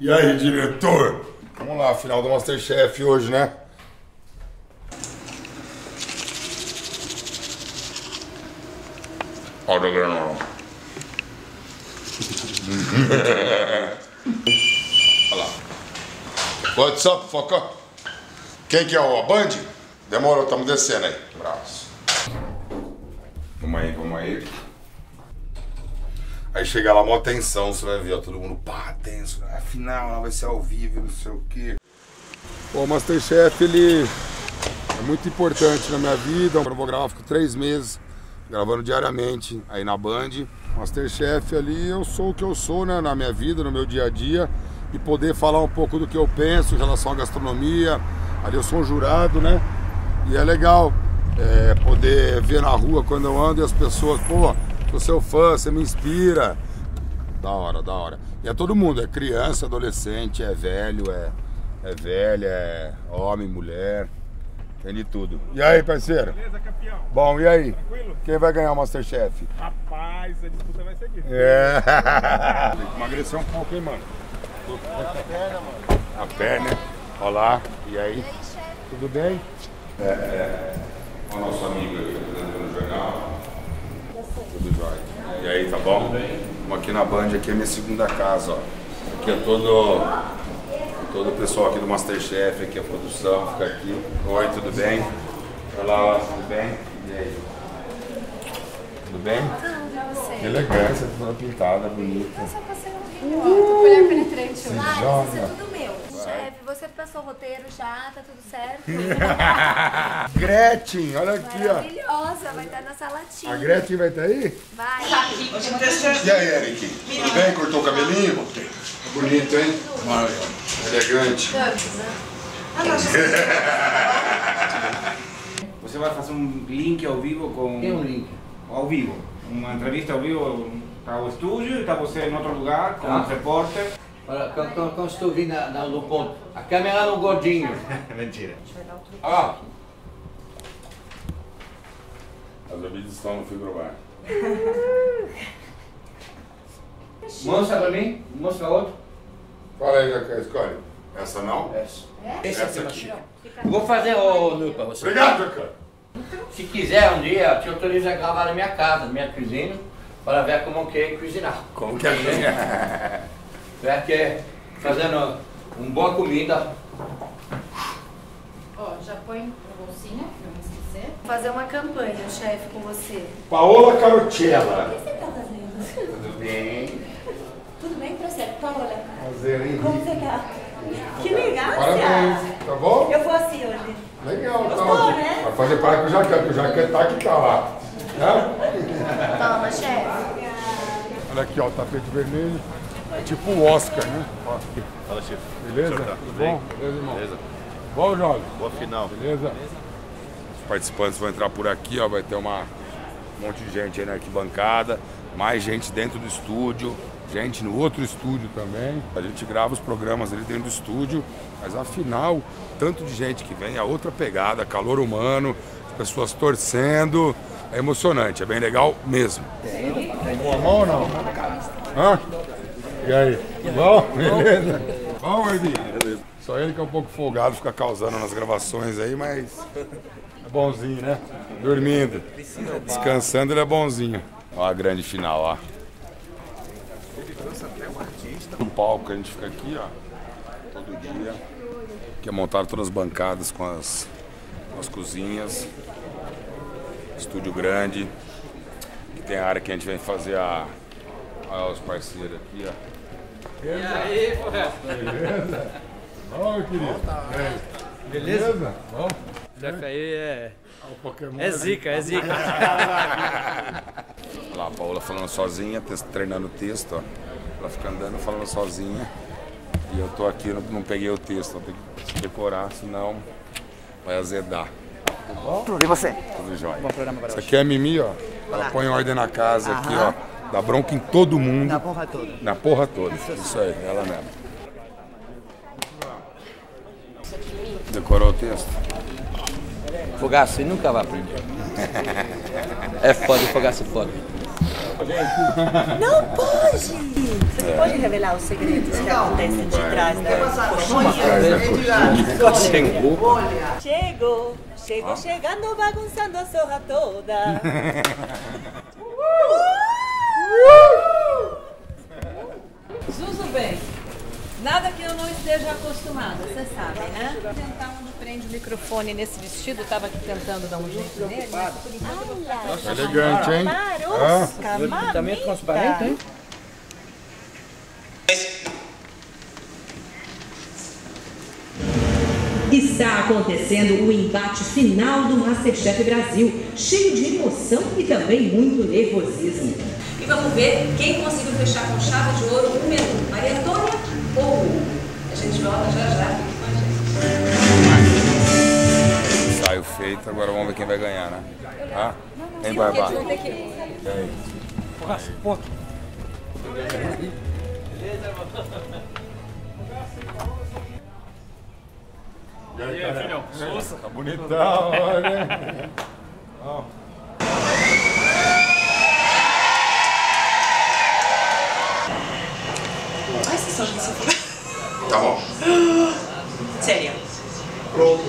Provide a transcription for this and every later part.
E aí, diretor? Vamos lá, final do Masterchef hoje, né? Olha o granola. Olha lá. What's up, foca? Quem que é o Band? Demorou, estamos descendo aí. Braço. Vamos aí, vamos aí. Aí chega lá, mó tensão, você vai ver, ó, todo mundo, pá, tenso, né? Afinal, vai ser ao vivo, não sei o quê. O Masterchef, ele é muito importante na minha vida. Eu vou gravar, fico 3 meses, gravando diariamente aí na Band. Masterchef ali, eu sou o que eu sou, né, na minha vida, no meu dia a dia. E poder falar um pouco do que eu penso em relação à gastronomia. Ali eu sou um jurado, né? E é legal poder ver na rua quando eu ando e as pessoas, pô, sou seu fã, você me inspira. Da hora, da hora. E é todo mundo, é criança, adolescente, é velho, é velha, é homem, mulher, tem de tudo. E aí, parceiro? Beleza, campeão? Bom, e aí? Tranquilo? Quem vai ganhar o Masterchef? Rapaz, a disputa vai ser difícil. Tem que emagrecer um pouco, hein, mano? A perna, mano. A perna, olha lá. E aí? Tudo bem? O nosso amigo aqui apresentando o jornal. Tudo jóia. E aí, tá bom? Estamos aqui na Band, aqui é minha segunda casa, ó. Aqui é todo o pessoal aqui do Masterchef, aqui a produção, fica aqui. Oi, tudo bem? Olá, tudo bem? E aí? Tudo bem? Tudo, Que elegância, toda pintada, bonita. Eu só passei um vídeo, ó, mulher penetrante. Joga. Vai, isso é tudo meu. Chefe, você passou o roteiro já, tá tudo certo? Gretchen, olha aqui, ó. Maravilhosa, vai estar na salatinha. A Gretchen vai estar aí? Vai. E aí, Eric? Tudo bem? Cortou o cabelinho? Bonito, hein? Maravilhoso. Elegante. Você vai fazer um link ao vivo com... Tem um link. Ao vivo. Uma entrevista ao vivo para o estúdio, está você em outro lugar, com um repórter. Olha, quando estou vindo no ponto, a câmera no gordinho. Mentira. Ah! As bebidas estão no frigobar. Mostra pra mim, mostra outro. Fala aí, Jacan, escolhe. Essa não? Essa. Essa aqui. Vou fazer o nu pra você. Obrigado, Jacan. Se quiser um dia, te autorizo a gravar na minha casa, na minha cozinha, para ver como que é cozinhar. Como que é? Porque fazendo uma boa comida. Ó, já põe na bolsinha, pra não esquecer. Fazer uma campanha, chefe, com você. Paola O Carocella. que você tá fazendo? Tudo bem? Tudo bem pra você? Paola? Prazer, hein? Como você quer? Que legal, Parabéns, tá bom? Eu vou assim hoje. Legal, tá. Gostou, né? Vai fazer para com o Jacan, porque o Jacan tá que tá lá. Né? Toma, chefe. Olha aqui, ó, o tapete vermelho. É tipo o Oscar, né? Ó. Fala, chefe. Beleza? Tudo Tudo bem? bom? Beleza, irmão? Beleza. Bom, Jovem? Boa final. Beleza? Os participantes vão entrar por aqui, ó. Vai ter um monte de gente aí na arquibancada, mais gente dentro do estúdio, gente no outro estúdio também. A gente grava os programas ali dentro do estúdio, mas afinal, tanto de gente que vem, a outra pegada, calor humano, as pessoas torcendo. É emocionante, é bem legal mesmo. Tem boa mão ou não? Hã? E aí? Bom? Beleza? Bom, Edinho? Beleza. Só ele que é um pouco folgado, fica causando nas gravações aí, mas é bonzinho, né? Dormindo. Descansando, ele é bonzinho. Ó a grande final, ó. No palco a gente fica aqui, ó, todo dia. Aqui é montado todas as bancadas com as cozinhas. Estúdio grande. Aqui tem a área que a gente vem fazer olha os parceiros aqui, ó. E aí, porra? Beleza? Bom, meu querido. Beleza? Bom? Chefe aí O Pokémon é zica, é zica. Olha lá, a Paola falando sozinha, treinando o texto, ó. Ela fica andando falando sozinha. E eu tô aqui, não peguei o texto, tenho que decorar, senão vai azedar. Tudo bom? E você? Tudo jóia. Bom programa para Isso hoje. aqui é a Mimi, ó. Ela põe ordem na casa aqui, ó. Dá bronca em todo mundo. Na porra toda. Na porra toda. Isso aí, ela mesmo. Decorou o texto? Fogaça, você nunca vai aprender. É foda, fogaça é foda. Não pode! Você não pode revelar os segredos que acontecem de trás da coxinha. Chegou chegando, bagunçando a zorra toda. Zuzu bem, nada que eu não esteja acostumada, você sabe, né? Vou tentar onde prende o microfone nesse vestido, tava aqui tentando dar um jeito nele, mas por enquanto eu vou ficar... Elegante, hein? Marusca, Também é transparente, hein? Está acontecendo o embate final do Masterchef Brasil, cheio de emoção e também muito nervosismo. E vamos ver quem conseguiu fechar com chave de ouro o menu, Maria Antônia ou Hugo. A gente volta já, fique com a gente. Ensaio feito, agora vamos ver quem vai ganhar, né? Tá? Tem Barbá. E aí? Pô. E aí, filhão? Tá bonitão, olha. Ai, esse som de você. Tá bom. Sério. Pronto.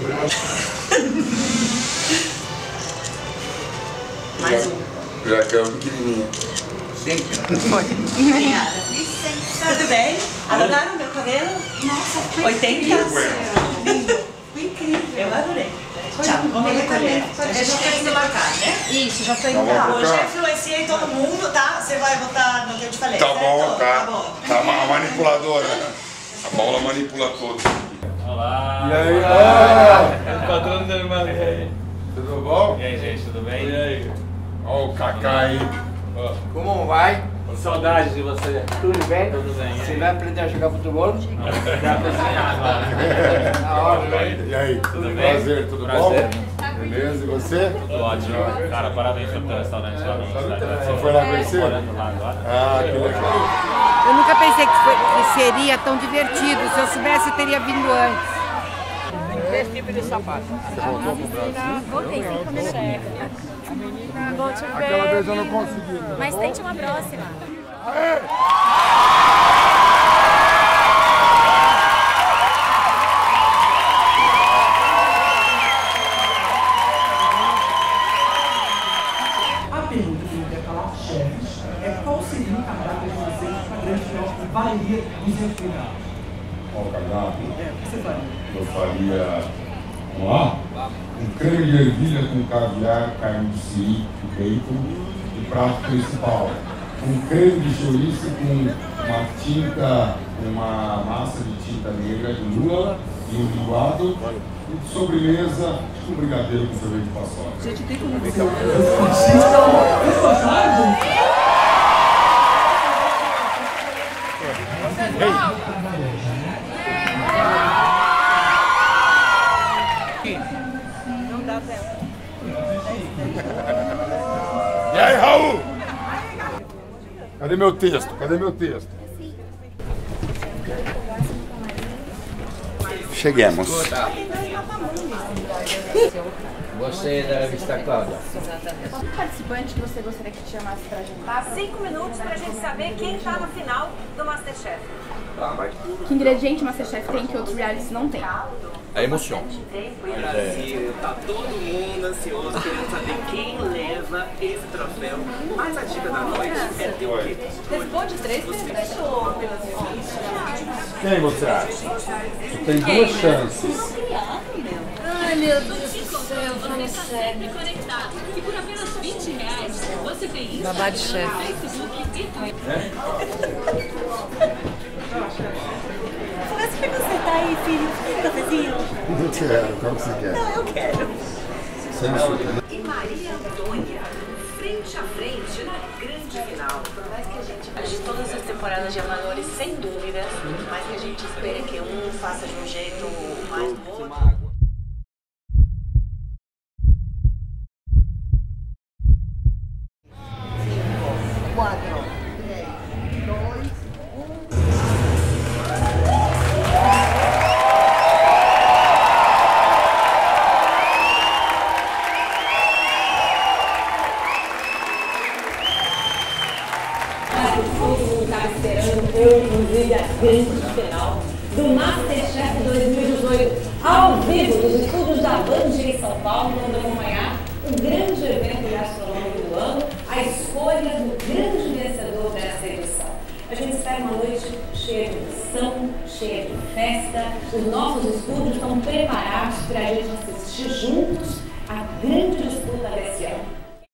Mais um. Já que é um pequenininho. Obrigada. Tudo bem? Adoraram meu cabelo? Nossa, 80? Lindo. Incrível. Eu adorei. Tchau, vamos recolher. A gente tem que embarcar, né? Isso, já tô indo. Hoje eu influenciei todo mundo, tá? Você vai votar no que eu te falei. Tá certo? bom, tá. Tá bom. Tá a manipuladora. A Paula manipula tudo. Olá! E aí, O patrão da irmã. tudo bom? E aí, gente, tudo bem? E aí? Ó o Cacá aí. Como vai? Saudades de você. Tudo bem? Tudo bem. Você vai aprender a jogar futebol? Não, já cozinhar agora. Na hora, hein? E aí? Tudo bem? Prazer, tudo Prazer. bom? Beleza, e você? Tudo ótimo. Cara, parabéns pelo teu restaurante lá no Você foi lá conhecer? Morando lá agora. Ah, que legal. Eu nunca pensei que seria tão divertido. Se eu soubesse, eu teria vindo antes. Três tipos de sapato. Você voltou pro Brasil? Voltei 5 minutos. Vou te ver. Aquela vez eu não consegui. Né? Mas tente uma próxima. A pergunta que eu quero falar aos chefes é qual seria o cardápio de vocês para a grande final que valeria 200 mil reais? Qual o cardápio? O que você faria? Eu faria, vamos lá, um creme de ervilha com caviar, carne de siri, bacon e prato principal. Um creme de chouriço com uma massa de tinta negra de lula e um linguado. E de sobremesa, um brigadeiro com sorvete de paçoca. Gente, tem como dizer Não dá tempo. E aí, Raul? Cadê meu texto? Cadê meu texto? Cheguemos. Você é da revista Cláudia. Qual participante que você gostaria que te chamasse pra jantar? 5 minutos pra gente saber quem tá no final do Masterchef. Que ingrediente o Masterchef tem que outros realities não tem? A emoção. Brasil, tá todo mundo ansioso querendo saber quem leva esse troféu. Mas a dica da noite é ter o quê? Responde 3 perguntas. Quem você acha? Você tem duas chances. Ai, meu Deus do céu, Você está sempre conectado. E por apenas R$20, você tem isso. Babá de chefe. Começa pra consertar aí, filho. Cafezinho? Não quero, qual que você quer? Não, eu quero. Sem E Maria Antônia, frente a frente na grande final. De todas as temporadas de Amadores, sem dúvida, mas que a gente espera que um faça de um jeito mais bom. vive a grande final do Masterchef 2018, ao vivo dos estúdios da Band em São Paulo, vamos acompanhar o grande evento gastronômico do ano, a escolha do grande vencedor dessa edição. A gente espera uma noite cheia de emoção, cheia de festa. Os nossos estúdios estão preparados para a gente assistir juntos a grande disputa desse ano.